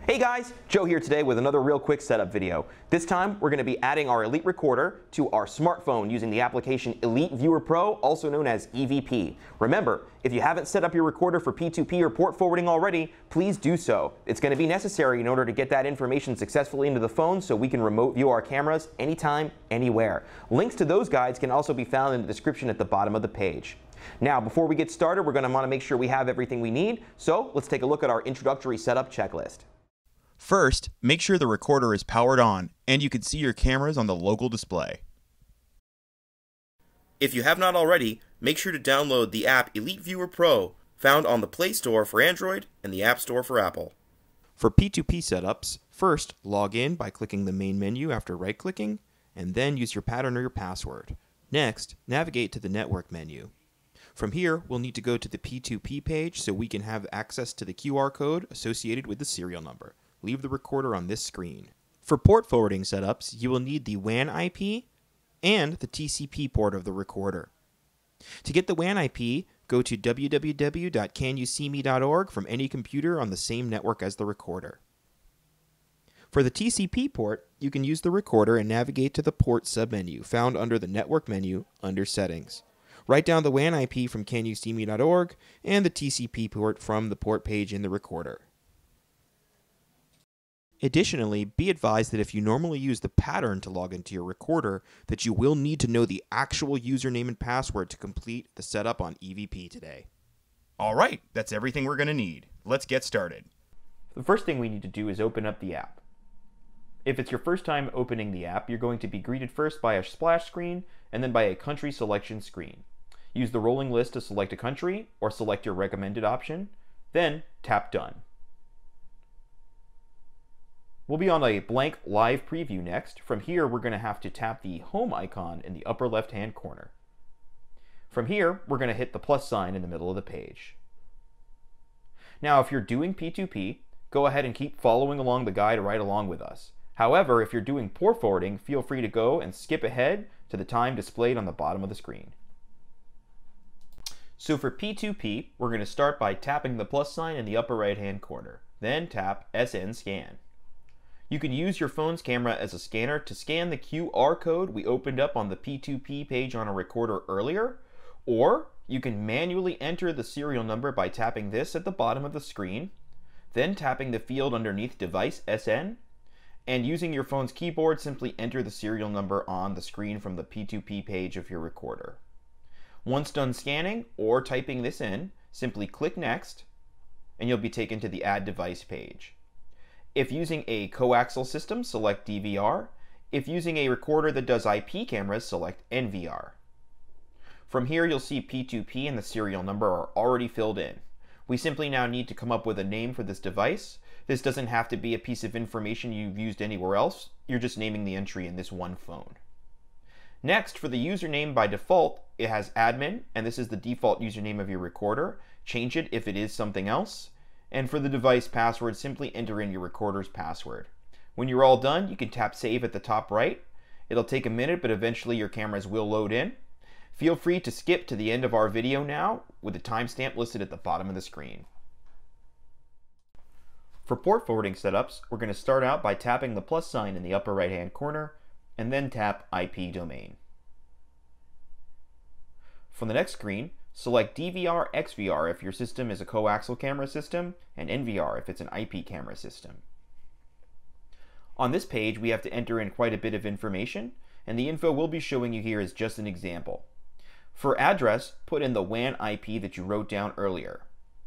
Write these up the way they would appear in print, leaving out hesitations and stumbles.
Hey guys, Joe here today with another real quick setup video. This time we're going to be adding our Elite Recorder to our smartphone using the application Elite Viewer Pro, also known as EVP. Remember, if you haven't set up your recorder for P2P or port forwarding already, please do so. It's going to be necessary in order to get that information successfully into the phone so we can remote view our cameras anytime, anywhere. Links to those guides can also be found in the description at the bottom of the page. Now, before we get started, we're going to want to make sure we have everything we need, so let's take a look at our introductory setup checklist. First, make sure the recorder is powered on and you can see your cameras on the local display. If you have not already, make sure to download the app Elite Viewer Pro, found on the Play Store for Android and the App Store for Apple. For P2P setups, first log in by clicking the main menu after right-clicking, and then use your pattern or your password. Next, navigate to the network menu. From here, we'll need to go to the P2P page so we can have access to the QR code associated with the serial number. Leave the recorder on this screen. For port forwarding setups, you will need the WAN IP and the TCP port of the recorder. To get the WAN IP, go to www.canyouseeme.org from any computer on the same network as the recorder. For the TCP port, you can use the recorder and navigate to the port submenu found under the network menu under settings. Write down the WAN IP from canyouseeme.org and the TCP port from the port page in the recorder. Additionally, be advised that if you normally use the pattern to log into your recorder, that you will need to know the actual username and password to complete the setup on EVP today. Alright, that's everything we're going to need. Let's get started. The first thing we need to do is open up the app. If it's your first time opening the app, you're going to be greeted first by a splash screen and then by a country selection screen. Use the rolling list to select a country or select your recommended option, then tap Done. We'll be on a blank live preview next. From here, we're going to have to tap the home icon in the upper left-hand corner. From here, we're going to hit the plus sign in the middle of the page. Now, if you're doing P2P, go ahead and keep following along the guide right along with us. However, if you're doing port forwarding, feel free to go and skip ahead to the time displayed on the bottom of the screen. So for P2P, we're going to start by tapping the plus sign in the upper right-hand corner. Then tap SN Scan. You can use your phone's camera as a scanner to scan the QR code we opened up on the P2P page on a recorder earlier, or you can manually enter the serial number by tapping this at the bottom of the screen, then tapping the field underneath Device SN, and using your phone's keyboard, simply enter the serial number on the screen from the P2P page of your recorder. Once done scanning or typing this in, simply click Next, and you'll be taken to the Add Device page. If using a coaxial system, select DVR. If using a recorder that does IP cameras, select NVR. From here, you'll see P2P and the serial number are already filled in. We simply now need to come up with a name for this device. This doesn't have to be a piece of information you've used anywhere else. You're just naming the entry in this one phone. Next, for the username, by default, it has admin, and this is the default username of your recorder. Change it if it is something else. And for the device password, simply enter in your recorder's password. When you're all done, you can tap Save at the top right. It'll take a minute, but eventually your cameras will load in. Feel free to skip to the end of our video now with the timestamp listed at the bottom of the screen. For port forwarding setups, we're going to start out by tapping the plus sign in the upper right-hand corner, and then tap IP domain. From the next screen, select DVR/XVR if your system is a coaxial camera system, and NVR if it's an IP camera system. On this page, we have to enter in quite a bit of information, and the info we'll be showing you here is just an example. For address, put in the WAN IP that you wrote down earlier.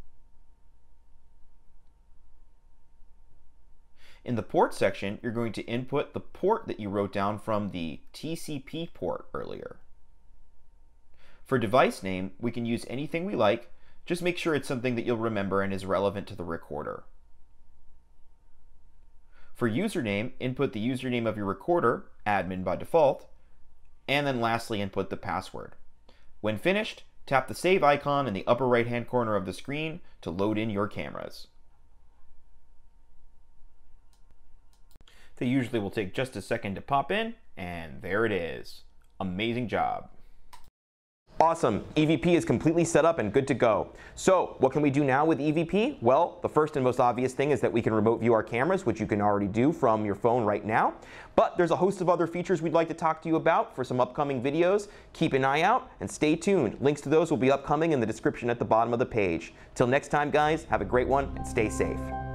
In the port section, you're going to input the port that you wrote down from the TCP port earlier. For device name, we can use anything we like, just make sure it's something that you'll remember and is relevant to the recorder. For username, input the username of your recorder, admin by default, and then lastly input the password. When finished, tap the save icon in the upper right-hand corner of the screen to load in your cameras. They usually will take just a second to pop in, and there it is. Amazing job. Awesome, EVP is completely set up and good to go. So what can we do now with EVP? Well, the first and most obvious thing is that we can remote view our cameras, which you can already do from your phone right now. But there's a host of other features we'd like to talk to you about for some upcoming videos. Keep an eye out and stay tuned. Links to those will be upcoming in the description at the bottom of the page. Till next time, guys, have a great one and stay safe.